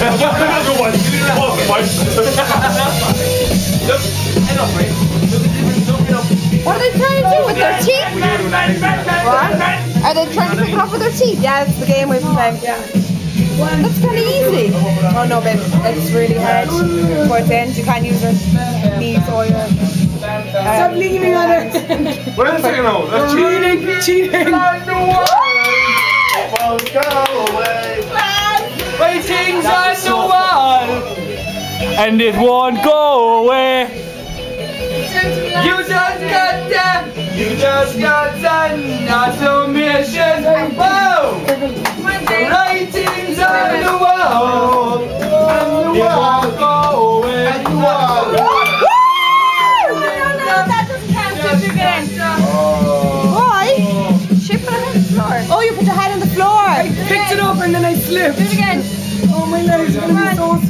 Another one. What are they trying to do with their teeth? What? Are they trying to pick it up with their teeth? Yeah, it's the game we've been playing. Yeah. That's kind of easy. Oh no, babe, it's really hard. Towards the end, you can't use your knees or your. Stop leaning on it. What are they saying now? That's Cheating. Waiting's on the wall, and it won't go away. You just got an automation. Whoa! Writing's on the wall, and it won't go away. That doesn't count if you're good. Why? She put her head on the floor. Oh, you put your head on the floor. I picked it up and then I slipped. Do it again. Oh, my legs are going to be so